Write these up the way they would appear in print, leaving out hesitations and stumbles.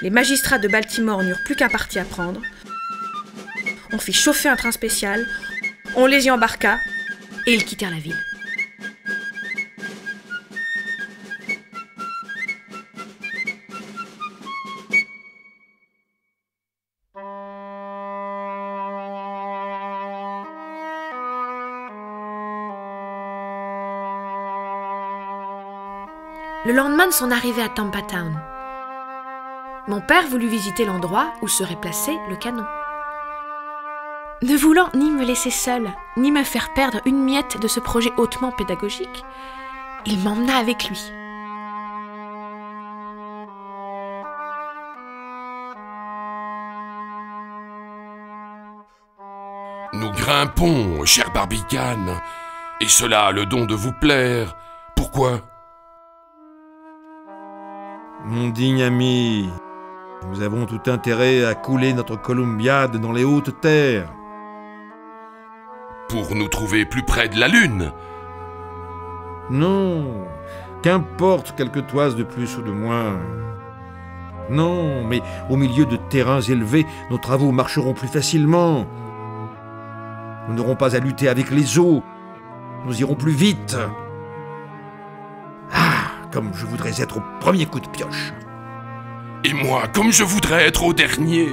Les magistrats de Baltimore n'eurent plus qu'un parti à prendre. On fit chauffer un train spécial, on les y embarqua, et ils quittèrent la ville. Le lendemain de son arrivée à Tampa Town, mon père voulut visiter l'endroit où serait placé le canon. Ne voulant ni me laisser seule, ni me faire perdre une miette de ce projet hautement pédagogique, il m'emmena avec lui. Nous grimpons, cher Barbicane, et cela a le don de vous plaire. Pourquoi ? Mon digne ami, nous avons tout intérêt à couler notre Columbiad dans les hautes terres. Pour nous trouver plus près de la Lune. Non, qu'importe quelques toises de plus ou de moins. Non, mais au milieu de terrains élevés, nos travaux marcheront plus facilement. Nous n'aurons pas à lutter avec les eaux. Nous irons plus vite. Comme je voudrais être au premier coup de pioche. Et moi, comme je voudrais être au dernier.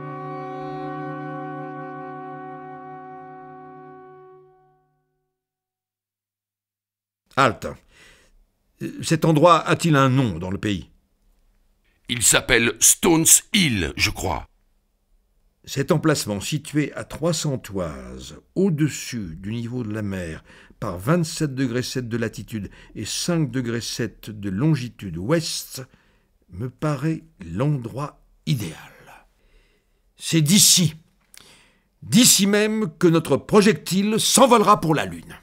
Halte. Cet endroit a-t-il un nom dans le pays? Il s'appelle Stones Hill, je crois. Cet emplacement situé à 300 toises au-dessus du niveau de la mer par 27 degrés 7 de latitude et 5 degrés 7 de longitude ouest me paraît l'endroit idéal. C'est d'ici même que notre projectile s'envolera pour la Lune.